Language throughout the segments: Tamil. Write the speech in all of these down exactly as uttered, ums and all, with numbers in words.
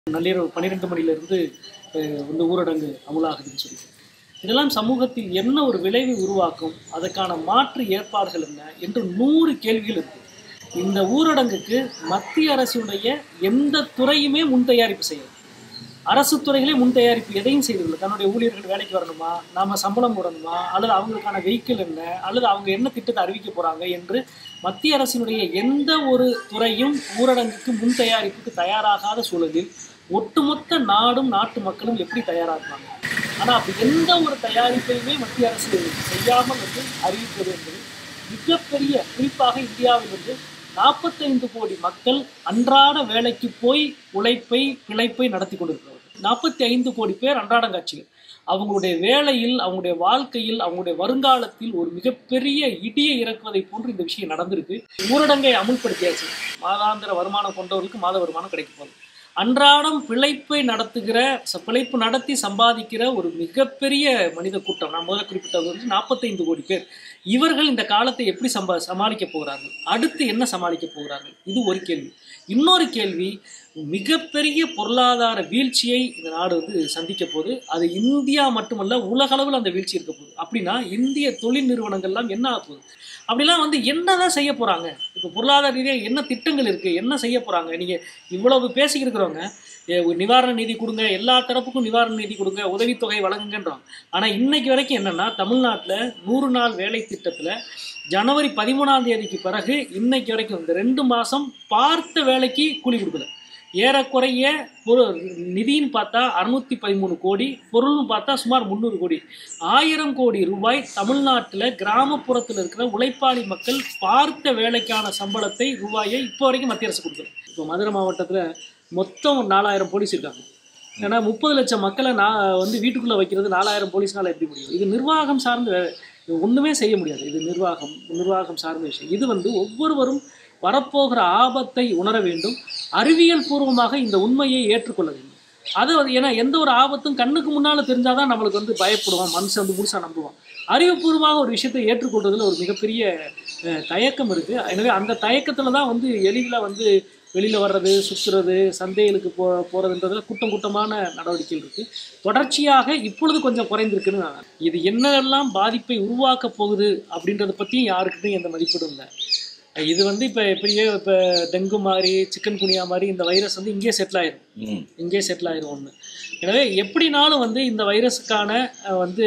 நள்ளிரவு பன்னிரெண்டு மணியிலிருந்து வந்து ஊரடங்கு அமுலாகுதுன்னு சொல்லி இதெல்லாம் சமூகத்தில் என்ன ஒரு விளைவை உருவாக்கும், அதற்கான மாற்று ஏற்பாடுகள் என்ன என்று நூறு கேள்விகள் இருக்கு. இந்த ஊரடங்குக்கு மத்திய அரசுடைய எந்த துறையுமே முன் தயாரிப்பு செய்யும். அரசு துறைகளே முன் தயாரிப்பு எதையும் செய்யறதில்லை. தன்னுடைய ஊழியர்கள் வேலைக்கு வரணுமா, நாம சம்பளம் போடணுமா, அல்லது அவங்களுக்கான வெஹிக்கிள் என்ன, அல்லது அவங்க என்ன திட்டத்தை அறிவிக்க போறாங்க என்று மத்திய அரசினுடைய எந்த ஒரு துறையும் ஊரடங்குக்கு முன் தயாரிப்புக்கு தயாராகாத சூழலில் ஒட்டுமொத்த நாடும் நாட்டு மக்களும் எப்படி தயாராகுவாங்க? ஆனால் அப்படி எந்த ஒரு தயாரிப்பையுமே மத்திய அரசு செய்யாமல் வந்து அறிவிப்பது என்பது மிகப்பெரிய, குறிப்பாக இந்தியாவில் வந்து நாற்பத்தைந்து கோடி மக்கள் அன்றாட வேலைக்கு போய் உழைப்பை பிழைப்பை நடத்தி கொண்டிருக்கிறார்கள். நாற்பத்தி ஐந்து கோடி பேர் அன்றாடங்காட்சிகள். அவங்களுடைய வேலையில், அவங்களுடைய வாழ்க்கையில், அவங்களுடைய வருங்காலத்தில் ஒரு மிகப்பெரிய இடியை இறக்குவதை போன்று இந்த விஷயம் நடந்திருக்கு. ஊரடங்கை அமுல்படுத்தியாச்சு. மாதாந்திர வருமானம் கொண்டவர்களுக்கு மாத வருமானம் கிடைக்க போகுது. அன்றாடம் பிழைப்பை நடத்துகிற பிழைப்பு நடத்தி சம்பாதிக்கிற ஒரு மிகப்பெரிய மனித கூட்டம், நான் முதல்ல குறிப்பிட்டது வந்து நாற்பத்தைந்து கோடி பேர். இவர்கள் இந்த காலத்தை எப்படி சம்பா சமாளிக்க போகிறார்கள், அடுத்து என்ன சமாளிக்க போகிறார்கள், இது ஒரு கேள்வி. இன்னொரு கேள்வி, மிகப்பெரிய பொருளாதார வீழ்ச்சியை இந்த நாடு வந்து சந்திக்க போகுது. அது இந்தியா மட்டுமல்ல, உலகளவில் அந்த வீழ்ச்சி இருக்க போகுது. அப்படின்னா இந்திய தொழில் நிறுவனங்கள்லாம் என்ன ஆக போகுது? அப்படிலாம் வந்து என்னதான் செய்ய போறாங்க? இப்போ பொருளாதார ரீதியாக என்ன திட்டங்கள் இருக்கு, என்ன செய்ய போறாங்க? நீங்க இவ்வளவு பேசிக்கிறவங்க நிவாரண நிதி கொடுங்க, எல்லா தரப்புக்கும் நிவாரண நிதி கொடுங்க, உதவித்தொகை வழங்குங்கன்றோம். ஆனா இன்னைக்கு வரைக்கும் என்னன்னா, தமிழ்நாட்டில் நூறு நாள் வேலை திட்டத்துல ஜனவரி பதிமூணாம் தேதிக்கு பிறகு இன்னைக்கு வரைக்கும் இந்த ரெண்டு மாசம் பார்த்த வேலைக்கு கூலி கொடுக்கல. ஏறக்குறைய நிதின்னு பார்த்தா அறுநூத்தி பதிமூணு கோடி, பொருள்னு பார்த்தா சுமார் முந்நூறு கோடி, ஆயிரம் கோடி ரூபாய் தமிழ்நாட்டில் கிராமப்புறத்தில் இருக்கிற உழைப்பாளி மக்கள் பார்த்த வேலைக்கான சம்பளத்தை ரூபாயை இப்போ வரைக்கும் மத்திய அரசு கொடுக்குது. இப்போ மதுரை மாவட்டத்தில் மொத்தம் நாலாயிரம் போலீஸ் இருக்காங்க. ஏன்னா முப்பது லட்சம் மக்களை நான் வந்து வீட்டுக்குள்ளே வைக்கிறது நாலாயிரம் போலீஸ்னால எப்படி முடியும்? இது நிர்வாகம் சார்ந்து ஒன்றுமே செய்ய முடியாது. இது நிர்வாகம் நிர்வாகம் சார்ந்த விஷயம். இது வந்து ஒவ்வொருவரும் வரப்போகிற ஆபத்தை உணர வேண்டும், அறிவியல் பூர்வமாக இந்த உண்மையை ஏற்றுக்கொள்ள வேண்டும். அது ஏன்னா எந்த ஒரு ஆபத்தும் கண்ணுக்கு முன்னால் தெரிஞ்சாதான் நம்மளுக்கு வந்து பயப்படுவான், மனுஷன் வந்து முழுசாக நம்புவான். அறிவுபூர்வமாக ஒரு விஷயத்தை ஏற்றுக்கொள்றதுல ஒரு மிகப்பெரிய தயக்கம் இருக்குது. எனவே அந்த தயக்கத்தில் தான் வந்து எளிதில் வந்து வெளியில் வர்றது, சுற்றுறது, சந்தைகளுக்கு போ போகிறதுன்றதுல கூட்டம் கூட்டமான நடவடிக்கைகள் இருக்குது. தொடர்ச்சியாக இப்பொழுது கொஞ்சம் குறைந்திருக்குன்னு நான், இது என்னெல்லாம் பாதிப்பை உருவாக்க போகுது அப்படின்றத பற்றியும் யாருக்கிட்டையும் எந்த மதிப்பீடும் இல்லை. இது வந்து இப்போ எப்படியோ இப்போ டெங்கு மாதிரி, சிக்கன் குனியா மாதிரி இந்த வைரஸ் வந்து இங்கே செட்டில் ஆயிரும், இங்கே செட்டில் ஆயிரும் ஒன்று. எனவே எப்படினாலும் வந்து இந்த வைரஸுக்கான வந்து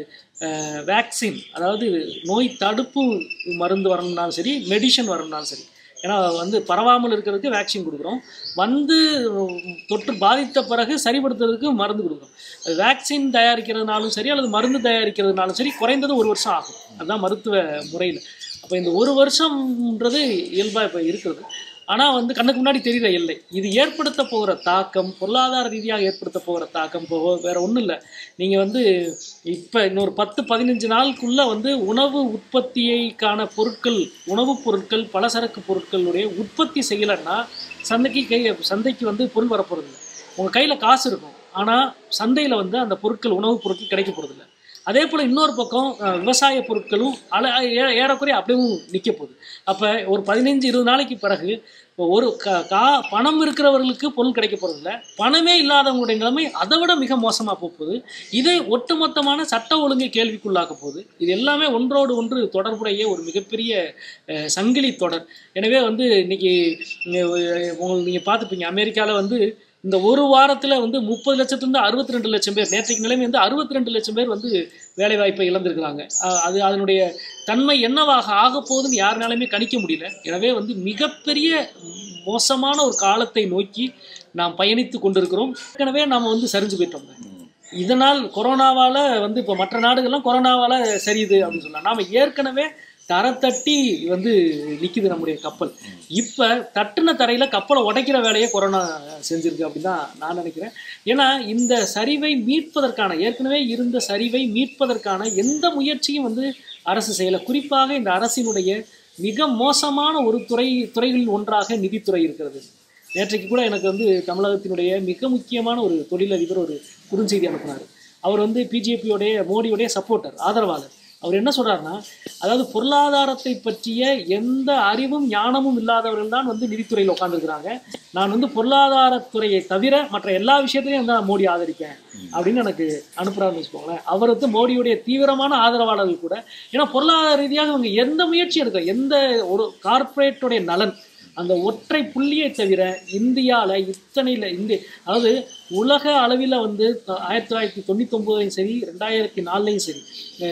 வேக்சின், அதாவது நோய் தடுப்பு மருந்து வரணும்னாலும் சரி, மெடிசன் வரணும்னாலும் சரி, ஏன்னா வந்து பரவாமல் இருக்கிறதுக்கு வேக்சின் கொடுக்குறோம், வந்து தொற்று பாதித்த பிறகு சரிப்படுத்துறதுக்கு மருந்து கொடுக்குறோம். அது வேக்சின் தயாரிக்கிறதுனாலும் சரி, அல்லது மருந்து தயாரிக்கிறதுனாலும் சரி, குறைந்தது ஒரு வருஷம் ஆகும். அதுதான் மருத்துவ முறையில். அப்போ இந்த ஒரு வருஷம்ன்றது இயல்பாக இப்போ இருக்கிறது. ஆனால் வந்து கண்ணுக்கு முன்னாடி தெரிகிற எல்லை, இது ஏற்படுத்த போகிற தாக்கம், பொருளாதார ரீதியாக ஏற்படுத்த போகிற தாக்கம் இப்போ வேறு ஒன்றும் இல்லை. நீங்கள் வந்து இப்போ இன்னொரு பத்து பதினஞ்சு நாளுக்குள்ளே வந்து உணவு உற்பத்தியைக்கான பொருட்கள், உணவுப் பொருட்கள், பலசரக்கு பொருட்களுடைய உற்பத்தி செய்யலைன்னா சந்தைக்கு கை சந்தைக்கு வந்து பொருள் வரப்போகிறது இல்லை. உங்கள் கையில் காசு இருக்கும், ஆனால் சந்தையில் வந்து அந்த பொருட்கள், உணவுப் பொருட்கள் கிடைக்க போகிறதில்ல. அதே போல் இன்னொரு பக்கம் விவசாய பொருட்களும் அல ஏறக்குறைய அப்படியும் நிற்க போகுது. அப்போ ஒரு பதினைஞ்சு இருபது நாளைக்கு பிறகு ஒரு கா பணம் இருக்கிறவர்களுக்கு பொருள் கிடைக்க போகிறதில்ல, பணமே இல்லாதவங்களுடைய நிலைமை அதை விட மிக மோசமாக போகுது. இது ஒட்டுமொத்தமான சட்ட ஒழுங்கை கேள்விக்குள்ளாக்க போகுது. இது எல்லாமே ஒன்றோடு ஒன்று தொடர்புடைய ஒரு மிகப்பெரிய சங்கிலி தொடர். எனவே வந்து இன்னைக்கு உங்களுக்கு நீங்கள் பார்த்துப்பீங்க, அமெரிக்காவில் வந்து இந்த ஒரு வாரத்தில் வந்து முப்பது லட்சத்துலேருந்து அறுபத்தி ரெண்டு லட்சம் பேர், நேற்றைக்கு நிலைமை வந்து அறுபத்தி ரெண்டு லட்சம் பேர் வந்து வேலைவாய்ப்பை இழந்திருக்கிறாங்க. அது அதனுடைய தன்மை என்னவாக ஆக போகுதுன்னு யாருனாலுமே கணிக்க முடியல. எனவே வந்து மிகப்பெரிய மோசமான ஒரு காலத்தை நோக்கி நாம் பயணித்து கொண்டிருக்கிறோம். ஏற்கனவே நாம் வந்து சரிஞ்சு போயிட்டோம். இதனால் கொரோனாவால் வந்து இப்போ மற்ற நாடுகள்லாம் கொரோனாவால் சரியுது அப்படின்னு சொல்லலாம். நாம் ஏற்கனவே தரத்தட்டி வந்து நிற்கிது நம்முடைய கப்பல். இப்போ தட்டுன தரையில் கப்பலை உடைக்கிற வேலையை கொரோனா செஞ்சுருக்கு அப்படின்னு தான் நான் நினைக்கிறேன். ஏன்னா இந்த சரிவை மீட்பதற்கான, ஏற்கனவே இருந்த சரிவை மீட்பதற்கான எந்த முயற்சியும் வந்து அரசு செய்யலை. குறிப்பாக இந்த அரசினுடைய மிக மோசமான ஒரு துறை துறைகளில் ஒன்றாக நிதித்துறை இருக்கிறது. நேற்றைக்கு கூட எனக்கு வந்து தமிழகத்தினுடைய மிக முக்கியமான ஒரு தொழிலதிபர் ஒரு குறுஞ்செய்தி அனுப்பினார். அவர் வந்து பிஜேபியோடைய, மோடியோடைய சப்போர்ட்டர், ஆதரவாளர். அவர் என்ன சொல்றாருன்னா, அதாவது பொருளாதாரத்தை பற்றிய எந்த அறிவும் ஞானமும் இல்லாதவர்கள் தான் வந்து நிதித்துறையில் உட்காந்துருக்கிறாங்க. நான் வந்து பொருளாதாரத்துறையை தவிர மற்ற எல்லா விஷயத்திலையும் வந்து நான் மோடி ஆதரிப்பேன் அப்படின்னு எனக்கு அனுப்புறாருன்னு வச்சுக்கோங்களேன். அவர் வந்து மோடியுடைய தீவிரமான ஆதரவாளர்கள் கூட, ஏன்னா பொருளாதார ரீதியாக அவங்க எந்த முயற்சி எடுக்க, எந்த ஒரு கார்ப்பரேட்டுடைய நலன் அந்த ஒற்றை புள்ளியை தவிர இந்தியாவில் இத்தனையில் இந்திய அதாவது உலக அளவில் வந்து ஆயிரத்தி தொள்ளாயிரத்தி தொண்ணூற்றி ஒம்போதையும் சரி ரெண்டாயிரத்தி நாலுலையும் சரி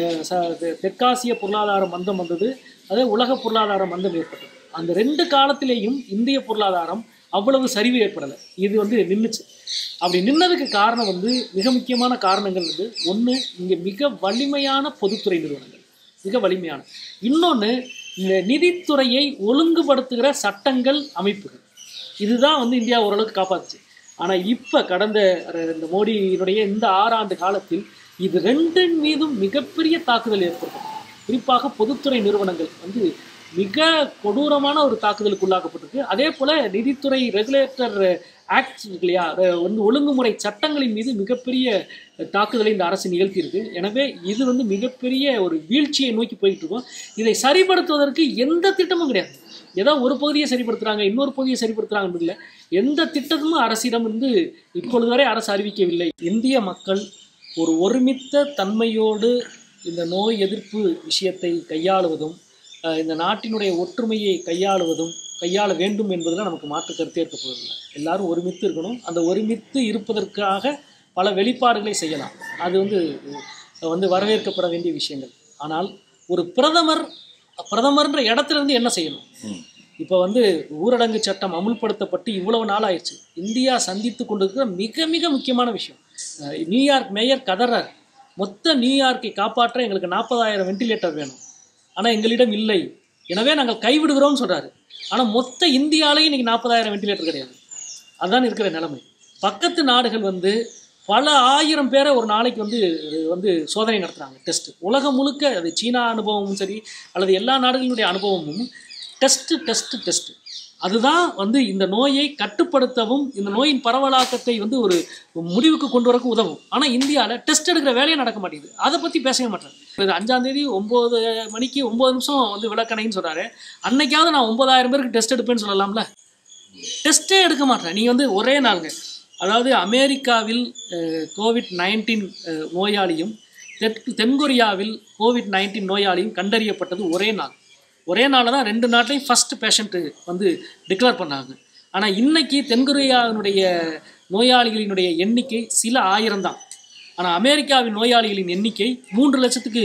தெற்காசிய பொருளாதார மந்தம் வந்தது, அதே உலக பொருளாதார மந்தம் ஏற்பட்டது. அந்த ரெண்டு காலத்திலேயும் இந்திய பொருளாதாரம் அவ்வளவு சரிவு ஏற்படலை, இது வந்து நின்றுச்சு. அப்படி நின்னதுக்கு காரணம் வந்து மிக முக்கியமான காரணங்கள் வந்து ஒன்று, இங்கே மிக வலிமையான பொதுத்துறை நிறுவனங்கள், மிக வலிமையான. இன்னொன்று, இந்த நிதித்துறையை ஒழுங்குபடுத்துகிற சட்டங்கள், அமைப்புகள், இதுதான் வந்து இந்தியா ஓரளவுக்கு காப்பாற்றுச்சு. ஆனால் இப்போ கடந்த இந்த மோடியினுடைய இந்த ஆறாண்டு காலத்தில் இது ரெண்டின் மீதும் மிகப்பெரிய தாக்குதல் ஏற்படுத்தும். குறிப்பாக பொதுத்துறை நிறுவனங்கள் வந்து மிக கொடூரமான ஒரு தாக்குதலுக்கு உள்ளாக்கப்பட்டிருக்கு. அதே போல் நிதித்துறை ரெகுலேட்டர் ஆக்ட் இல்லையா, வந்து ஒழுங்குமுறை சட்டங்களின் மீது மிகப்பெரிய தாக்குதலை இந்த அரசு நிகழ்த்தியிருக்கு. எனவே இது வந்து மிகப்பெரிய ஒரு வீழ்ச்சியை நோக்கி போயிட்டு இருக்கோம். இதை சரிப்படுத்துவதற்கு எந்த திட்டமும் கிடையாது. ஏதோ ஒரு பகுதியை சரிப்படுத்துகிறாங்க, இன்னொரு பகுதியை சரிப்படுத்துகிறாங்க இல்லை, எந்த திட்டமும் அரசிடம் வந்து இப்பொழுது வரை அரசு அறிவிக்கவில்லை. இந்திய மக்கள் ஒரு ஒருமித்த தன்மையோடு இந்த நோய் எதிர்ப்பு விஷயத்தை கையாளுவதும் இந்த நாட்டினுடைய ஒற்றுமையை கையாளுவதும் கையாள வேண்டும் என்பதில் நமக்கு மாற்று கருத்தே இருக்க போவதில்லை. எல்லாரும் ஒருமித்து இருக்கணும். அந்த ஒருமித்து இருப்பதற்காக பல வெளிப்பாடுகளை செய்யலாம், அது வந்து வந்து வரவேற்கப்பட வேண்டிய விஷயங்கள். ஆனால் ஒரு பிரதமர் பிரதமர்ன்ற இடத்துல இருந்து என்ன செய்யணும்? இப்போ வந்து ஊரடங்கு சட்டம் அமுல்படுத்தப்பட்டு இவ்வளவு நாள் ஆயிடுச்சு. இந்தியா சந்தித்து கொண்டிருக்கிற மிக மிக முக்கியமான விஷயம், நியூயார்க் மேயர் கதறார், மொத்த நியூயார்க்கை காப்பாற்ற எங்களுக்கு நாற்பதாயிரம் வெண்டிலேட்டர் வேணும், ஆனால் எங்களிடம் இல்லை, எனவே நாங்கள் கைவிடுகிறோம்னு சொல்கிறாரு. ஆனால் மொத்த இந்தியாவிலேயும் இன்றைக்கி நாற்பதாயிரம் வெண்டிலேட்டர் கிடையாது. அதுதான் இருக்கிற நிலைமை. பக்கத்து நாடுகள் வந்து பல ஆயிரம் பேரை ஒரு நாளைக்கு வந்து வந்து சோதனை நடத்துகிறாங்க, டெஸ்ட்டு. உலகம் முழுக்க அது சீனா அனுபவமும் சரி அல்லது எல்லா நாடுகளுடைய அனுபவமும் டெஸ்ட்டு டெஸ்ட்டு டெஸ்ட்டு. அதுதான் வந்து இந்த நோயை கட்டுப்படுத்தவும் இந்த நோயின் பரவலாக்கத்தை வந்து ஒரு முடிவுக்கு கொண்டு வரக்கு உதவும். ஆனால் இந்தியாவில் டெஸ்ட் எடுக்கிற வேலையே நடக்க மாட்டேங்குது. அதை பற்றி பேசவே மாட்டேன். அஞ்சாம் தேதி ஒம்பது மணிக்கு ஒம்பது நிமிஷம் வந்து விளக்கணைன்னு சொல்கிறாரு. அன்னைக்காவது நான் ஒன்பதாயிரம் பேருக்கு டெஸ்ட் எடுப்பேன்னு சொல்லலாம்ல. டெஸ்ட்டே எடுக்க மாட்டேன். நீங்கள் வந்து ஒரே நாளுங்க, அதாவது அமெரிக்காவில் கோவிட் நைன்டீன் நோயாளியும் தெற்கு தென்கொரியாவில் கோவிட் நைன்டீன் நோயாளியும் கண்டறியப்பட்டது ஒரே நாள். ஒரே நாளில் தான் ரெண்டு நாட்லையும் ஃபஸ்ட்டு பேஷண்ட்டு வந்து டிக்ளேர் பண்ணாங்க. ஆனால் இன்றைக்கி தென்கொரியாவினுடைய நோயாளிகளினுடைய எண்ணிக்கை சில ஆயிரம் தான். ஆனால் அமெரிக்காவின் நோயாளிகளின் எண்ணிக்கை மூன்று லட்சத்துக்கு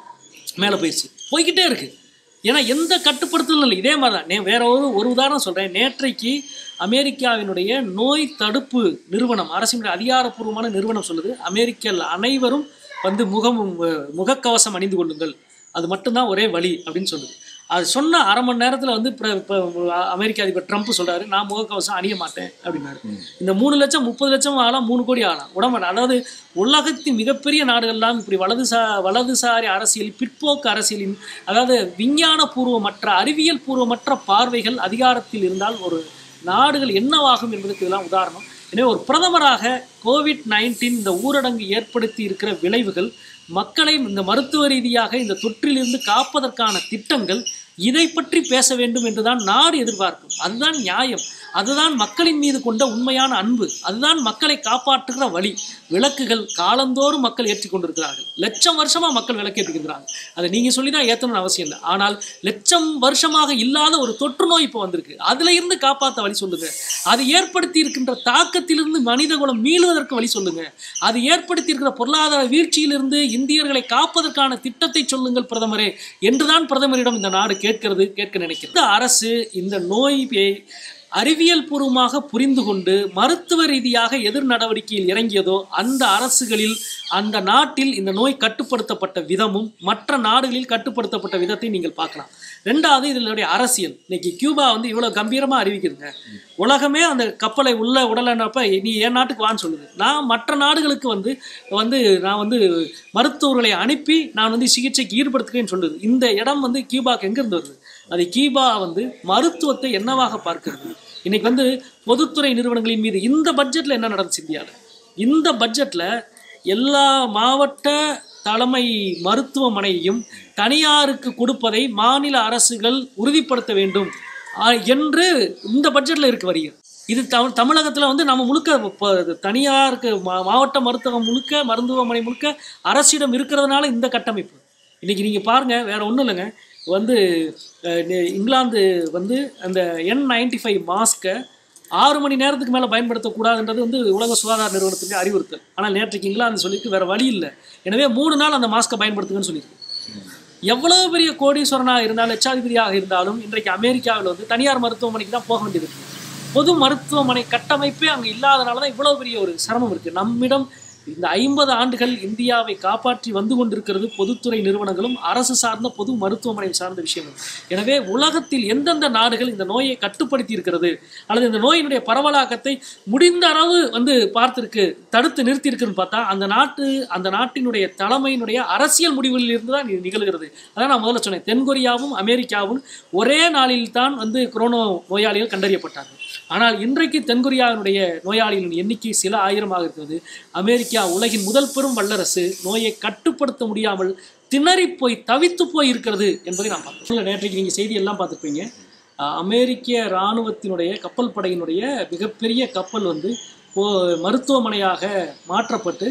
மேலே போயிடுச்சு, போய்கிட்டே இருக்குது. ஏன்னா எந்த கட்டுப்படுத்தலும் இல்லை. இதே மாதிரி தான் நே வேற ஒரு ஒரு உதாரணம் சொல்கிறேன். நேற்றைக்கு அமெரிக்காவினுடைய நோய் தடுப்பு நிறுவனம், அரசினுடைய அதிகாரப்பூர்வமான நிறுவனம் சொல்லுது, அமெரிக்கல் அனைவரும் வந்து முகம் முகக்கவசம் அணிந்து கொள்ளுங்கள், அது மட்டும்தான் ஒரே வழி அப்படின்னு சொல்லுது. அது சொன்ன அரை மணி நேரத்தில் வந்து இப்போ அமெரிக்க அதிபர் ட்ரம்ப் சொல்கிறாரு, நான் முகக்கவசம் அணிய மாட்டேன் அப்படின்னாரு. இந்த மூணு லட்சம் முப்பது லட்சம் ஆகலாம், மூணு கோடி ஆகலாம், உடம்பு. அதாவது உலகத்தின் மிகப்பெரிய நாடுகள்லாம் இப்படி வலதுசா வலதுசாரி அரசியல், பிற்போக்கு அரசியலின், அதாவது விஞ்ஞான பூர்வமற்ற அறிவியல் பூர்வமற்ற பார்வைகள் அதிகாரத்தில் இருந்தால் ஒரு நாடுகள் என்னவாகும் என்பதற்கு இதெல்லாம் உதாரணம். எனவே ஒரு பிரதமராக கோவிட் நைன்டீன் இந்த ஊரடங்கு ஏற்படுத்தி இருக்கிற விளைவுகள், மக்களை இந்த மருத்துவ ரீதியாக இந்த தொற்றிலிருந்து காப்பதற்கான திட்டங்கள், இதை பற்றி பேச வேண்டும் என்றுதான் நாடு எதிர்பார்க்கும். அதுதான் நியாயம், அதுதான் மக்களின் மீது கொண்ட உண்மையான அன்பு, அதுதான் மக்களை காப்பாற்றுகிற வழி. விளக்குகள் காலந்தோறும் மக்கள் ஏற்றி கொண்டிருக்கிறார்கள். லட்சம் வருஷமாக மக்கள் விளக்கேற்றுக்கிறாங்க. அதை நீங்கள் சொல்லி தான் ஏற்றணும்னு அவசியம் இல்லை. ஆனால் லட்சம் வருஷமாக இல்லாத ஒரு தொற்று நோய் இப்போ வந்திருக்கு, அதில் இருந்து காப்பாற்ற வழி சொல்லுங்க. அது ஏற்படுத்தி இருக்கின்ற தாக்கத்திலிருந்து மனித குலம் மீளுவதற்கு வழி சொல்லுங்க. அது ஏற்படுத்தி இருக்கிற பொருளாதார வீழ்ச்சியிலிருந்து இந்தியர்களை காப்பதற்கான திட்டத்தை சொல்லுங்கள் பிரதமரே என்றுதான் பிரதமரிடம் இந்த நாடு கேட்கிறது, கேட்க நினைக்கிறது. இந்த அரசு இந்த நோயை அறிவியல் பூர்வமாக புரிந்து கொண்டு மருத்துவ ரீதியாக எதிர் நடவடிக்கையில் இறங்கியதோ அந்த அரசுகளில் அந்த நாட்டில் இந்த நோய் கட்டுப்படுத்தப்பட்ட விதமும் மற்ற நாடுகளில் கட்டுப்படுத்தப்பட்ட விதத்தை நீங்கள் பார்க்கலாம். ரெண்டாவது, இதனுடைய அரசியல். இன்னைக்கு கியூபா வந்து இவ்வளோ கம்பீரமாக அறிவிக்குதுங்க. உலகமே அந்த கப்பலை உள்ள உடலனப்ப நீ என் நாட்டுக்கு வான்னு சொல்லுது. நான் மற்ற நாடுகளுக்கு வந்து வந்து நான் வந்து மருத்துவர்களை அனுப்பி நான் வந்து சிகிச்சைக்கு ஈடுபடுத்துகிறேன்னு சொல்லுது. இந்த இடம் வந்து கியூபாக்கு எங்கேருந்து வருது? அது கியூபா வந்து மருத்துவத்தை என்னவாக பார்க்கிறது? இன்னைக்கு வந்து பொதுத்துறை நிறுவனங்களின் மீது இந்த பட்ஜெட்டில் என்ன நடந்துச்சு இந்தியாவில்? இந்த பட்ஜெட்டில் எல்லா மாவட்ட தலைமை மருத்துவமனையையும் தனியாருக்கு கொடுப்பதை மாநில அரசுகள் உறுதிப்படுத்த வேண்டும் என்று இந்த பட்ஜெட்டில் இருக்க வருகிறது. இது தமிழ் தமிழகத்தில் வந்து நம்ம முழுக்க தனியாருக்கு மாவட்ட மருத்துவம் முழுக்க மருத்துவமனை முழுக்க அரசிடம் இருக்கிறதுனால இந்த கட்டமைப்பு. இன்றைக்கி நீங்கள் பாருங்கள், வேறு ஒன்றும் இல்லைங்க. வந்து இங்கிலாந்து வந்து அந்த என் நைன்டி ஃபைவ் மாஸ்கை ஆறு மணி நேரத்துக்கு மேலே பயன்படுத்தக்கூடாதுன்றது வந்து உலக சுகாதார நிறுவனத்துக்கு அறிவுறுத்தல். ஆனால் நேற்றுக்கு இங்கிலாந்து சொல்லிட்டு வேறு வழி இல்லை, எனவே மூணு நாள் அந்த மாஸ்கை பயன்படுத்துங்கன்னு சொல்லியிருக்கு. எவ்வளோ பெரிய கோடீஸ்வரனாக இருந்தாலும் லட்சாதிபதியாக இருந்தாலும் இன்றைக்கு அமெரிக்காவில் வந்து தனியார் மருத்துவமனைக்கு தான் போக வேண்டியது இருக்குது. பொது மருத்துவமனை கட்டமைப்பே அங்கே இல்லாதனால தான் இவ்வளோ பெரிய ஒரு சிரமம் இருக்குது. நம்மிடம் இந்த ஐம்பது ஆண்டுகள் இந்தியாவை காப்பாற்றி வந்து கொண்டிருக்கிறது பொதுத்துறை நிறுவனங்களும் அரசு சார்ந்த பொது மருத்துவமனை சார்ந்த விஷயங்கள். எனவே உலகத்தில் எந்தெந்த நாடுகள் இந்த நோயை கட்டுப்படுத்தி இருக்கிறது அல்லது இந்த நோயினுடைய பரவலாக்கத்தை முடிந்த அளவு வந்து பார்த்திருக்கு, தடுத்து நிறுத்தியிருக்குன்னு பார்த்தா அந்த நாட்டு அந்த நாட்டினுடைய தலைமையினுடைய அரசியல் முடிவுகளில் இருந்து தான் இது நிகழ்கிறது. அதான் நான் முதல்ல சொன்னேன், தென்கொரியாவும் அமெரிக்காவும் ஒரே நாளில் தான் வந்து கொரோனா நோயாளிகள் கண்டறியப்பட்டார்கள். ஆனால் இன்றைக்கு தென்கொரியாவினுடைய நோயாளிகளின் எண்ணிக்கை சில ஆயிரமாக இருக்கிறது. அமெரிக்கா உலகின் முதல் பெரும் வல்லரசு நோயை கட்டுப்படுத்த முடியாமல் திணறி போய் தவித்து போய் இருக்கிறது என்பதை நான் பார்த்தேன். நேற்றைக்கு நீங்கள் செய்தி எல்லாம் பார்த்துருப்பீங்க. அமெரிக்க இராணுவத்தினுடைய கப்பல் படையினுடைய மிகப்பெரிய கப்பல் வந்து மருத்துவமனையாக மாற்றப்பட்டு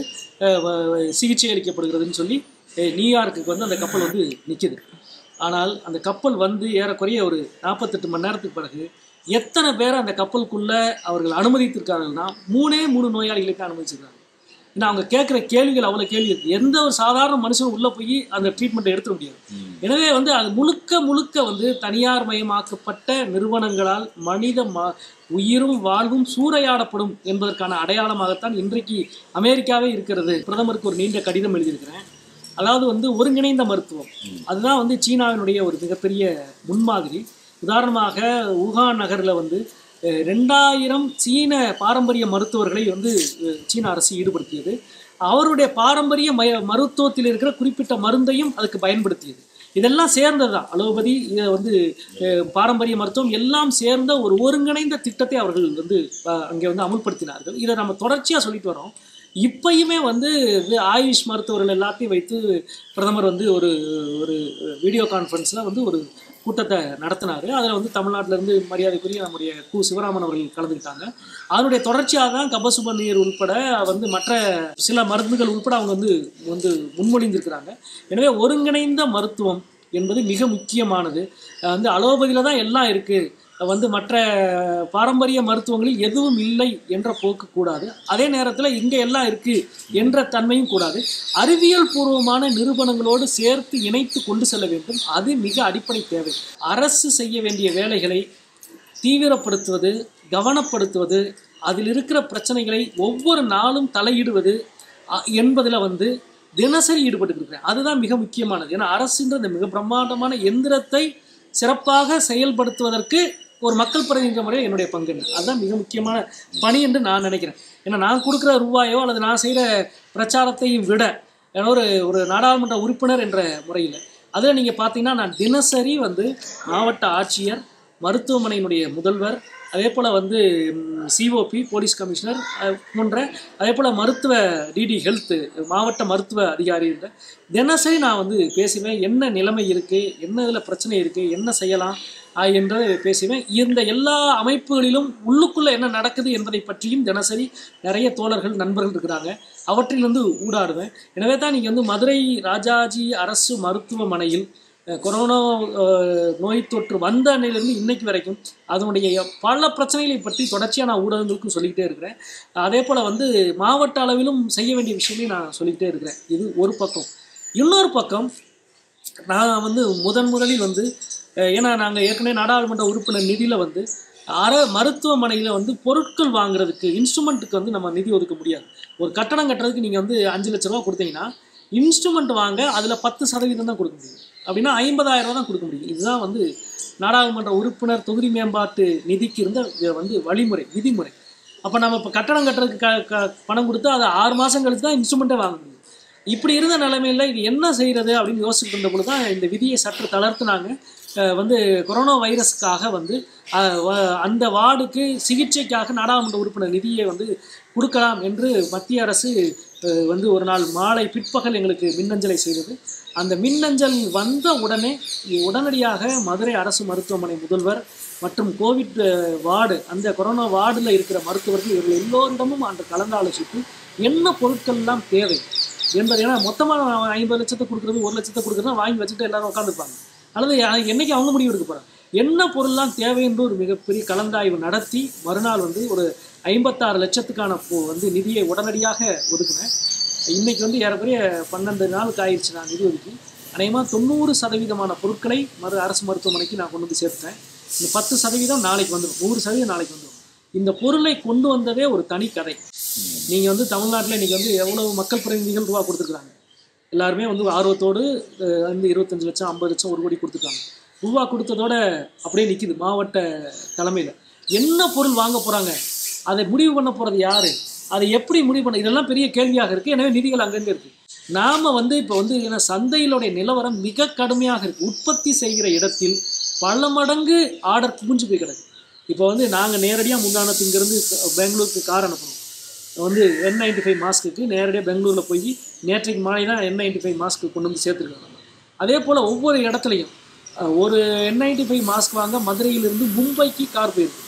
சிகிச்சை அளிக்கப்படுகிறதுன்னு சொல்லி நியூயார்க்குக்கு வந்து அந்த கப்பல் வந்து நிற்கிது. ஆனால் அந்த கப்பல் வந்து ஏறக்குறைய ஒரு நாற்பத்தெட்டு மணி நேரத்துக்கு பிறகு எத்தனை பேர் அந்த கப்பலுக்குள்ளே அவர்கள் அனுமதித்திருக்காங்கன்னா மூணே மூணு நோயாளிகளுக்கு அனுமதிச்சிருக்காங்க. ஏன்னா அவங்க கேட்குற கேள்விகள் அவ்வளோ கேள்வி இருக்குது. எந்த ஒரு சாதாரண மனுஷனும் உள்ளே போய் அந்த ட்ரீட்மெண்ட்டை எடுத்துக்க முடியாது. எனவே வந்து அது முழுக்க முழுக்க வந்து தனியார் மயமாக்கப்பட்ட நிறுவனங்களால் மனித ம உயிரும் வாழ்வும் சூறையாடப்படும் என்பதற்கான அடையாளமாகத்தான் இன்றைக்கு அமெரிக்காவே இருக்கிறது. பிரதமருக்கு ஒரு நீண்ட கடிதம் எழுதியிருக்கிறேன். அதாவது வந்து ஒருங்கிணைந்த மருத்துவம், அதுதான் வந்து சீனாவினுடைய ஒரு மிகப்பெரிய முன்மாதிரி. உதாரணமாக ஊகான் நகரில் வந்து ரெண்டாயிரம் சீன பாரம்பரிய மருத்துவர்களை வந்து சீன அரசு ஈடுபடுத்தியது. அவருடைய பாரம்பரிய மய மருத்துவத்தில் இருக்கிற குறிப்பிட்ட மருந்தையும் அதுக்கு பயன்படுத்தியது. இதெல்லாம் சேர்ந்தது தான் அலோபதி, இதை வந்து பாரம்பரிய மருத்துவம் எல்லாம் சேர்ந்த ஒரு ஒருங்கிணைந்த திட்டத்தை அவர்கள் வந்து அங்கே வந்து அமுல்படுத்தினார்கள். இதை நம்ம தொடர்ச்சியாக சொல்லிட்டு வரோம். இப்பயுமே வந்து ஆயுஷ் மருத்துவர்கள் எல்லாத்தையும் வைத்து பிரதமர் வந்து ஒரு ஒரு வீடியோ கான்ஃபரன்ஸில் வந்து ஒரு கூட்டத்தை நடத்தினார். அதில் வந்து தமிழ்நாட்டிலேருந்து மரியாதைக்குரிய நம்முடைய கு சிவராமன் அவர்கள் கலந்துக்கிட்டாங்க. அதனுடைய தொடர்ச்சியாக தான் கபசுப நீர் உள்பட வந்து மற்ற சில மருந்துகள் உள்பட அவங்க வந்து வந்து முன்மொழிந்திருக்கிறாங்க. எனவே ஒருங்கிணைந்த மருத்துவம் என்பது மிக முக்கியமானது. வந்து அலோபதியில் தான் எல்லாம் இருக்குது, வந்து மற்ற பாரம்பரிய மருத்துவங்களில் எதுவும் இல்லை என்ற போக்கு கூடாது. அதே நேரத்தில் இங்கே எல்லாம் இருக்குது என்ற தன்மையும் கூடாது. அறிவியல் பூர்வமான நிறுவனங்களோடு சேர்த்து இணைத்து கொண்டு செல்ல வேண்டும். அது மிக அடிப்படை தேவை. அரசு செய்ய வேண்டிய வேலைகளை தீவிரப்படுத்துவது, கவனப்படுத்துவது, அதில் இருக்கிற பிரச்சனைகளை ஒவ்வொரு நாளும் தலையிடுவது என்பதில் வந்து தினசரி ஈடுபட்டு இருக்கிறேன். அதுதான் மிக முக்கியமானது. ஏன்னா அரசுன்ற இந்த மிக பிரம்மாண்டமான எந்திரத்தை சிறப்பாக செயல்படுத்துவதற்கு ஒரு மக்கள் பிரதிநிதி முறையில் என்னுடைய பங்கு என்ன, அதுதான் மிக முக்கியமான பணி என்று நான் நினைக்கிறேன். ஏன்னா நான் கொடுக்குற ரூபாயோ அல்லது நான் செய்கிற பிரச்சாரத்தையும் விட ஒரு ஒரு நாடாளுமன்ற உறுப்பினர் என்ற முறையில் அதில் நீங்கள் பார்த்தீங்கன்னா நான் தினசரி வந்து மாவட்ட ஆட்சியர், மருத்துவமனையினுடைய முதல்வர், அதே போல் வந்து சிஓபி போலீஸ் கமிஷனர் போன்ற அதே போல் மருத்துவ டிடி ஹெல்த்து மாவட்ட மருத்துவ அதிகாரி தினசரி நான் வந்து பேசுவேன். என்ன நிலைமை இருக்குது, என்ன இதில் பிரச்சனை இருக்குது, என்ன செய்யலாம் என்றதை பேசுவேன். இந்த எல்லா அமைப்புகளிலும் உள்ளுக்குள்ளே என்ன நடக்குது என்பதை பற்றியும் தினசரி நிறைய தோழர்கள் நண்பர்கள் இருக்கிறாங்க, அவற்றிலிருந்து ஊடாடுவேன். எனவே தான் நீங்கள் வந்து மதுரை ராஜாஜி அரசு மருத்துவமனையில் கொரோனா நோய் தொற்று வந்த அன்னையிலிருந்து இன்னைக்கு வரைக்கும் அதனுடைய பல பிரச்சனைகளை பற்றி தொடர்ச்சியாக நான் ஊடகங்களுக்கும் சொல்லிக்கிட்டே இருக்கிறேன். அதே போல் வந்து மாவட்ட அளவிலும் செய்ய வேண்டிய விஷயங்களையும் நான் சொல்லிக்கிட்டே இருக்கிறேன். இது ஒரு பக்கம். இன்னொரு பக்கம் நான் வந்து முதன் முதலில் வந்து ஏன்னா நாங்கள் ஏற்கனவே நாடாளுமன்ற உறுப்பினர் நிதியில் வந்து அற மருத்துவமனையில் வந்து பொருட்கள் வாங்குறதுக்கு இன்ஸ்ட்ருமெண்ட்டுக்கு வந்து நம்ம நிதி ஒதுக்க முடியாது. ஒரு கட்டடம் கட்டுறதுக்கு நீங்கள் வந்து அஞ்சு லட்ச ரூபா கொடுத்தீங்கன்னா இன்ஸ்ட்ருமெண்ட் வாங்க அதில் பத்து சதவீதம் தான் கொடுக்க முடியும். அப்படின்னா ஐம்பதாயிரம் ரூபா தான் கொடுக்க முடியும். இதுதான் வந்து நாடாளுமன்ற உறுப்பினர் தொகுதி மேம்பாட்டு நிதிக்கு இருந்த வந்து வழிமுறை, விதிமுறை. அப்போ நம்ம இப்போ கட்டடம் கட்டுறதுக்கு க க பணம் கொடுத்து அதை ஆறு மாதம் கழித்து தான் இன்ஸ்ட்ருமெண்ட்டே வாங்க முடியும். இப்படி இருந்த நிலைமையில் இது என்ன செய்கிறது அப்படின்னு யோசிச்சுட்டு இருந்த பொழுது தான் இந்த விதியை சற்று தளர்த்துனாங்க. வந்து கொரோனா வைரஸுக்காக வந்து அந்த வார்டுக்கு சிகிச்சைக்காக நாடாளுமன்ற உறுப்பினர் நிதியை வந்து கொடுக்கலாம் என்று மத்திய அரசு வந்து ஒரு நாள் மாலை பிற்பகல் எங்களுக்கு மின்னஞ்சலை செய்தது. அந்த மின்னஞ்சல் வந்த உடனே உடனடியாக மதுரை அரசு மருத்துவமனை முதல்வர் மற்றும் கோவிட் வார்டு, அந்த கொரோனா வார்டில் இருக்கிற மருத்துவர்கள் இவர்கள் எல்லோரிடமும் அந்த கலந்து ஆலோசித்து என்ன பொருட்கள்லாம் தேவை என்பது. ஏன்னா மொத்தமாக ஐம்பது லட்சத்தை கொடுக்குறது ஒரு லட்சத்தை கொடுக்குறதுனா வாங்கி வச்சுட்டு எல்லாரும் உட்காந்துருப்பாங்க. அல்லது என்னைக்கு அவங்க முடிவு எடுக்க போகிறாங்க, என்ன பொருள்லாம் தேவை என்று ஒரு மிகப்பெரிய கலந்தாய்வு நடத்தி மறுநாள் வந்து ஒரு ஐம்பத்தாறு லட்சத்துக்கான வந்து நிதியை உடனடியாக ஒதுக்கினேன். இன்னைக்கு வந்து ஏறக்குறைய பன்னெண்டு நாளுக்கு ஆயிடுச்சு நான் நிதி ஒதுக்கி. அநேகமாக தொண்ணூறு சதவீதமான பொருட்களை மறு அரசு மருத்துவமனைக்கு நான் கொண்டு வந்து சேர்த்தேன். இந்த பத்து சதவீதம் நாளைக்கு வந்துடும், நூறு சதவீதம் நாளைக்கு வந்துடும். இந்த பொருளை கொண்டு வந்ததே ஒரு தனி கதை. நீங்கள் வந்து தமிழ்நாட்டில் இன்றைக்கி வந்து எவ்வளவு மக்கள் பிரதிநிதிகள் ரூபா கொடுத்துருக்குறாங்க. எல்லாருமே வந்து ஆர்வத்தோடு வந்து இருபத்தஞ்சி லட்சம் ஐம்பது லட்சம் ஒரு கோடி கொடுத்துருக்காங்க. ரூபா கொடுத்ததோட அப்படியே நிற்கிது மாவட்ட தலைமையில். என்ன பொருள் வாங்க போகிறாங்க, அதை முடிவு பண்ண போகிறது யார், அதை எப்படி முடிவு பண்ண, இதெல்லாம் பெரிய கேள்வியாக இருக்குது. எனவே நிதிகள் அங்கங்கே இருக்குது. நாம் வந்து இப்போ வந்து ஏன்னா சந்தையிலுடைய நிலவரம் மிக கடுமையாக இருக்குது. உற்பத்தி செய்கிற இடத்தில் பல மடங்கு ஆர்டர் குமிஞ்சு போய் கிடக்கு. இப்போ வந்து நாங்கள் நேரடியாக முந்தானத்து இங்கேருந்து பெங்களூருக்கு கார் அனுப்பணும். வந்து என் நைன்டி ஃபைவ் மாஸ்க்கு நேரடியாக பெங்களூரில் போய் நேற்றைக்கு மாலை தான் என் நைன்டி ஃபைவ் மாஸ்க்கு கொண்டு வந்து சேர்த்துருக்காங்க. அதே போல் ஒவ்வொரு இடத்துலையும் ஒரு என் நைன்டி ஃபைவ் மாஸ்க் வாங்க மதுரையிலிருந்து மும்பைக்கு கார் போயிருக்கு,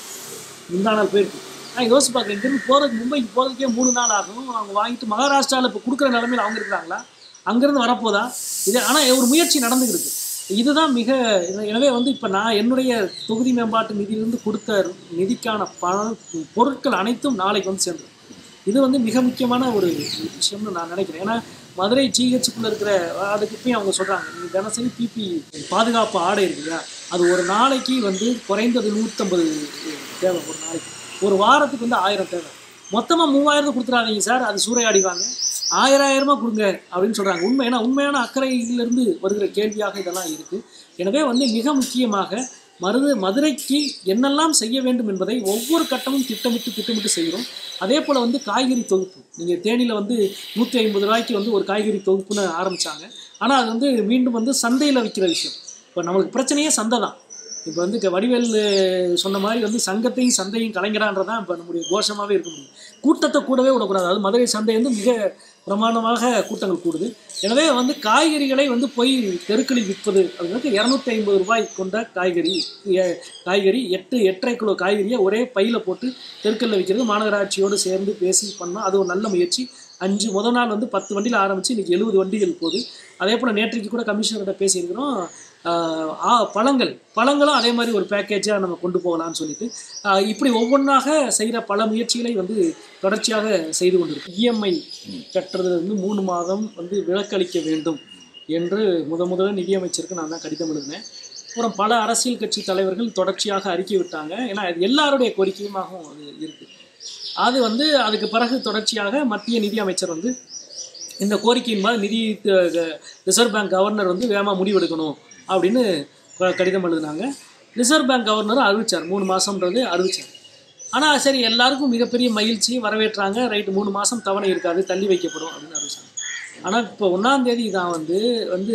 முந்தா நாள் போயிருக்கு. நான் யோசிச்சு பார்க்குறேன், இங்கேருந்து போகிறதுக்கு மும்பைக்கு போகிறதுக்கே மூணு நாள் ஆகும். அவங்க வாங்கிட்டு மகாராஷ்டிராவில் இப்போ கொடுக்குற நிலைமையில் அவங்க இருக்கிறாங்களா, அங்கேருந்து வரப்போதா இது. ஆனால் ஒரு முயற்சி நடந்துக்கிருக்கு. இதுதான் மிக. எனவே வந்து இப்போ நான் என்னுடைய தொகுதி மேம்பாட்டு நிதியிலிருந்து கொடுத்த நிதிக்கான பண பொருட்கள் அனைத்தும் நாளைக்கு வந்து சேர்ந்துடும். இது வந்து மிக முக்கியமான ஒரு விஷயம்னு நான் நினைக்கிறேன். ஏன்னா மதுரை ஜிஹெச்சுக்குள்ளே இருக்கிற அதுக்கு இப்போயும் அவங்க சொல்கிறாங்க, நீங்கள் தினசரி பிபி பாதுகாப்பு ஆடை இருக்குல்லையா, அது ஒரு நாளைக்கு வந்து குறைந்தது நூற்றம்பது தேவை, ஒரு நாளைக்கு. ஒரு வாரத்துக்கு வந்து ஆயிரம் தேவை. மொத்தமாக மூவாயிரத்தை கொடுத்துடாதீங்க சார், அது சூறையாடிவாங்க, ஆயிரம் ஆயிரமா கொடுங்க அப்படின்னு சொல்கிறாங்க. உண்மை, ஏன்னா உண்மையான அக்கறையிலிருந்து வருகிற கேள்வியாக இதெல்லாம் இருக்குது. எனவே வந்து மிக முக்கியமாக மருது மதுரைக்கு என்னெல்லாம் செய்ய வேண்டும் என்பதை ஒவ்வொரு கட்டமும் திட்டமிட்டு திட்டமிட்டு செய்கிறோம். அதே போல் வந்து காய்கறி தொகுப்பு, நீங்கள் தேனியில் வந்து நூற்றி ஐம்பது ரூபாய்க்கு வந்து ஒரு காய்கறி தொகுப்புன்னு ஆரம்பித்தாங்க. ஆனால் அது வந்து மீண்டும் வந்து சந்தையில் விற்கிற விஷயம். இப்போ நம்மளுக்கு பிரச்சனையே சந்தை தான். இப்போ வந்து வடிவேல் சொன்ன மாதிரி வந்து சங்கத்தையும் சந்தையும் கலைஞரான்றதான் இப்போ நம்முடைய கோஷமாகவே இருக்க முடியும். கூட்டத்தை கூடவே விடக்கூடாது. அது மதுரை சந்தை வந்து மிக பிரமாண்டமாக கூட்டங்கள் கூடுது. எனவே வந்து காய்கறிகளை வந்து போய் தெருக்களில் விற்பது அப்படிங்கிறது இரநூத்தி ஐம்பது ரூபாய் கொண்ட காய்கறி காய்கறி எட்டு எட்டரை கிலோ காய்கறியை ஒரே பையில் போட்டு தெருக்களில் விற்கிறது மாநகராட்சியோடு சேர்ந்து பேசி பண்ணோம். அது ஒரு நல்ல முயற்சி. அஞ்சு முதல் நாள் வந்து பத்து வண்டியில் ஆரம்பித்து இன்றைக்கி எழுபது வண்டிகள் போகுது. அதே போல் நேற்றைக்கு கூட கமிஷனர்கிட்ட பேசியிருக்கிறோம். பழங்கள் பழங்களும் அதே மாதிரி ஒரு பேக்கேஜாக நம்ம கொண்டு போகலான்னு சொல்லிட்டு இப்படி ஒவ்வொன்றாக செய்கிற பல முயற்சிகளை வந்து தொடர்ச்சியாக செய்து கொண்டிருக்கு. இஎம்ஐ கட்டுறதுல இருந்து மூணு மாதம் வந்து விலக்களிக்க வேண்டும் என்று முத முதல்ல நிதியமைச்சருக்கு நான் தான் கடிதம் எழுதினேன். அப்புறம் பல அரசியல் கட்சி தலைவர்கள் தொடர்ச்சியாக அறிக்கை விட்டாங்க. ஏன்னா அது எல்லாருடைய கோரிக்கையுமாகவும் அது இருக்குது. அது வந்து அதுக்கு பிறகு தொடர்ச்சியாக மத்திய நிதி அமைச்சர் வந்து இந்த கோரிக்கையின் மாதிரி நிதி ரிசர்வ் பேங்க் கவர்னர் வந்து வேகமாக முடிவெடுக்கணும் அப்படின்னு கடிதம் எழுதினாங்க. ரிசர்வ் பேங்க் கவர்னரும் அறிவித்தார், மூணு மாதம்ன்றது அறிவித்தார். ஆனால் சரி, எல்லாருக்கும் மிகப்பெரிய மகிழ்ச்சி, வரவேற்றாங்க. ரைட்டு, மூணு மாதம் தவணை இருக்காது, தள்ளி வைக்கப்படும் அப்படின்னு அறிவிச்சாங்க. ஆனால் இப்போ ஒன்றாம் தேதி தான் வந்து வந்து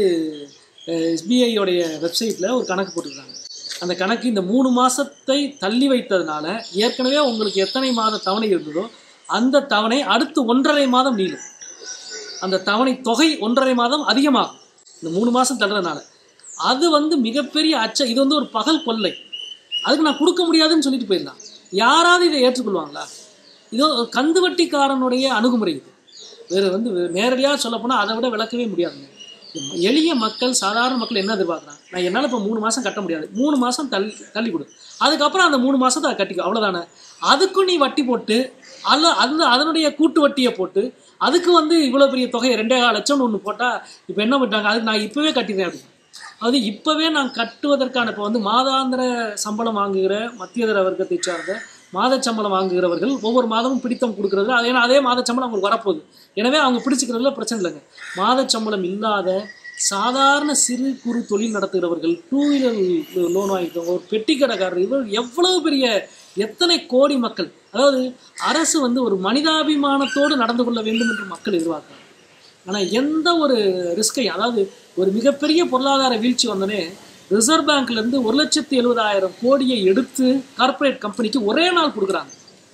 எஸ்பிஐயோடைய வெப்சைட்டில் ஒரு கணக்கு போட்டுருக்காங்க. அந்த கணக்கு இந்த மூணு மாதத்தை தள்ளி வைத்ததுனால ஏற்கனவே உங்களுக்கு எத்தனை மாத தவணை இருந்ததோ அந்த தவணை அடுத்து ஒன்றரை மாதம் நீளும். அந்த தவணை தொகை ஒன்றரை மாதம் அதிகமாகும் இந்த மூணு மாதம் தள்ளுறதுனால. அது வந்து மிகப்பெரிய அச்ச. இது வந்து ஒரு பகல் கொள்ளை. அதுக்கு நான் கொடுக்க முடியாதுன்னு சொல்லிட்டு போயிடலாம். யாராவது இதை ஏற்றுக்கொள்வாங்களா? இதோ கந்து வட்டிக்காரனுடைய அணுகுமுறை இது. வேறு வந்து நேரடியாக சொல்லப்போனால் அதை விட விளக்கவே முடியாதுங்க. எளிய மக்கள், சாதாரண மக்கள் என்ன எதிர்பார்க்குறாங்க? நான் என்னால் இப்போ மூணு மாதம் கட்ட முடியாது, மூணு மாதம் தள்ளி தள்ளி கொடு, அதுக்கப்புறம் அந்த மூணு மாதத்தை அதை கட்டிக்கும், அவ்வளோதானே. அதுக்கும் நீ வட்டி போட்டு அல்ல அந்த அதனுடைய கூட்டு வட்டியை போட்டு அதுக்கு வந்து இவ்வளோ பெரிய தொகையை ரெண்டே கால் லட்சம்னு ஒன்று போட்டால் இப்போ என்ன பண்ணிட்டாங்க? அதுக்கு நான் இப்போவே கட்டிடுறேன் அப்படின்னு. அது இப்போவே நான் கட்டுவதற்கான இப்போ வந்து மாதாந்திர சம்பளம் வாங்குகிற மத்தியதர வர்க்கத்தை சார்ந்த மாத சம்பளம் வாங்குகிறவர்கள் ஒவ்வொரு மாதமும் பிடித்தம் கொடுக்குறது. அது ஏன்னா அதே மாத சம்பளம் அவங்களுக்கு வரப்போகுது. எனவே அவங்க பிடிச்சிக்கிறதுல பிரச்சனை இல்லைங்க. மாத சம்பளம் இல்லாத சாதாரண சிறு குறு தொழில் நடத்துகிறவர்கள், டூ வீலர் லோன் வாங்கிக்கிறவங்க, ஒரு பெட்டி கடைக்காரர், இவர் எவ்வளவு பெரிய எத்தனை கோடி மக்கள். அதாவது அரசு வந்து ஒரு மனிதாபிமானத்தோடு நடந்து கொள்ள வேண்டும் என்று மக்கள் எதிர்பார்க்கிறாங்க. ஆனால் எந்த ஒரு ரிஸ்கையும், அதாவது ஒரு மிகப்பெரிய பொருளாதார வீழ்ச்சி வந்தனே ரிசர்வ் பேங்க்லேருந்து ஒரு லட்சத்தி எழுபதாயிரம் கோடியை எடுத்து கார்பரேட் கம்பெனிக்கு ஒரே நாள் கொடுக்குறாங்க.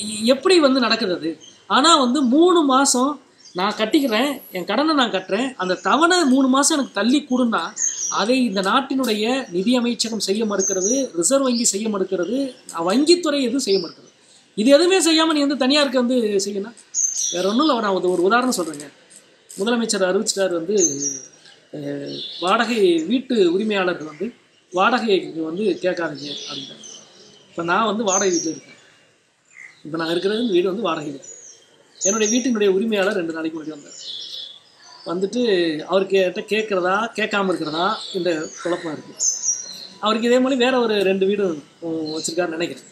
எப்படி வந்து நடக்குது அது? ஆனால் வந்து மூணு மாதம் நான் கட்டிக்கிறேன், என் கடனை நான் கட்டுறேன், அந்த தவணை மூணு மாதம் எனக்கு தள்ளி கூடுன்னா அதை இந்த நாட்டினுடைய நிதி அமைச்சகம் செய்ய மறுக்கிறது, ரிசர்வ் வங்கி செய்ய மறுக்கிறது, வங்கித்துறை எதுவும் செய்ய மறுக்கிறது. இது எதுவுமே செய்யாமல் நீ வந்து தனியாருக்கு வந்து செய்யணும். வேற ஒன்றும் இல்லை. நான் ஒரு உதாரணம் சொல்கிறேங்க. முதலமைச்சர் அறிவிச்சிட்டார் வந்து வாடகை வீட்டு உரிமையாளர்கள் வந்து வாடகைக்கு வந்து கேட்காதீங்க அப்படின்ட்டாங்க. இப்போ நான் வந்து வாடகை வீட்டில் இருக்கேன். இப்போ நான் இருக்கிறது வீடு வந்து வாடகை வீடு. என்னுடைய வீட்டினுடைய உரிமையாளர் ரெண்டு நாளைக்கு முன்னாடி வந்தார். வந்துட்டு அவருக்கு கிட்ட கேட்குறதா கேட்காம இருக்கிறதா இந்த குழப்பம் இருக்குது. அவருக்கு இதே மாதிரி வேறு ஒரு ரெண்டு வீடு வச்சுருக்காருன்னு நினைக்கிறேன்.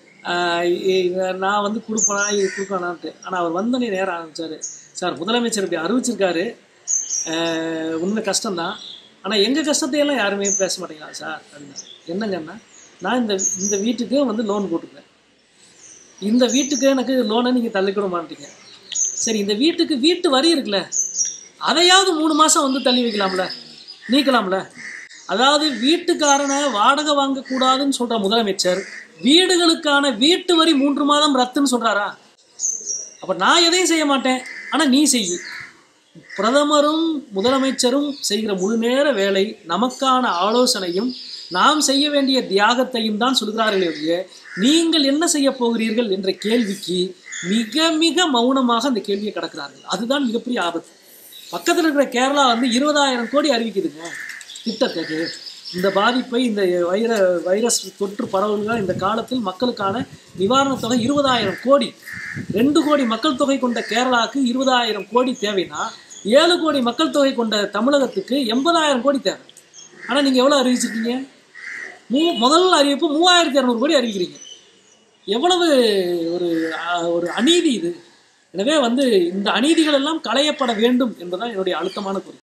நான் வந்து கொடுப்பேனா இது கொடுப்பேனான்ட்டு. ஆனால் அவர் வந்தோடனே நேரம் ஆரம்பித்தார். சார் முதலமைச்சர் இப்படி அறிவிச்சிருக்காரு, உண்மை கஷ்டம்தான், ஆனால் எங்கள் கஷ்டத்தையெல்லாம் யாருமே பேச மாட்டேங்கிறாங்க சார் அப்படின்னா. என்னங்கன்னா, நான் இந்த இந்த வீட்டுக்கு வந்து லோன் போட்டுக்கிறேன், இந்த வீட்டுக்கு எனக்கு லோனை நீங்கள் தள்ளிக்கூட மாட்டீங்க. சரி, இந்த வீட்டுக்கு வீட்டு வரி இருக்குல்ல, அதையாவது மூணு மாதம் வந்து தள்ளி வைக்கலாம்ல, நீக்கலாம்ல. அதாவது வீட்டுக்காரனை வாடகை வாங்கக்கூடாதுன்னு சொல்கிற முதலமைச்சர் வீடுகளுக்கான வீட்டு வரி மூன்று மாதம் ரத்துன்னு சொல்கிறாரா? அப்போ நான் எதையும் செய்ய மாட்டேன், ஆனால் நீ செய். பிரதமரும் முதலமைச்சரும் செய்கிற முழு நேர வேலை நமக்கான ஆலோசனையும் நாம் செய்ய வேண்டிய தியாகத்தையும் தான் சொல்கிறார்களே ஒழிய நீங்கள் என்ன செய்ய போகிறீர்கள் என்ற கேள்விக்கு மிக மிக மௌனமாக அந்த கேள்வியை கடக்கிறார்கள். அதுதான் மிகப்பெரிய ஆபத்து. பக்கத்தில் இருக்கிற கேரளா வந்து இருபதாயிரம் கோடி அறிவிக்குதுங்க திட்டத்துக்கு. இந்த பாதிப்பை, இந்த வைர வைரஸ் தொற்று பரவல்கள் இந்த காலத்தில் மக்களுக்கான நிவாரணத் தொகை இருபதாயிரம் கோடி. ரெண்டு கோடி மக்கள் தொகை கொண்ட கேரளாவுக்கு இருபதாயிரம் கோடி தேவைன்னா ஏழு கோடி மக்கள் தொகை கொண்ட தமிழகத்துக்கு எண்பதாயிரம் கோடி தேவை. ஆனால் நீங்கள் எவ்வளோ அறிவிச்சிருக்கீங்க? மூ முதல் அறிவிப்பு மூவாயிரத்தி இரநூறு கோடி அறிவிக்கிறீங்க. எவ்வளவு ஒரு ஒரு அநீதி இது. எனவே வந்து இந்த அநீதிகள் எல்லாம் களையப்பட வேண்டும் என்பதுதான் என்னுடைய அழுத்தமான கோரிக்கை.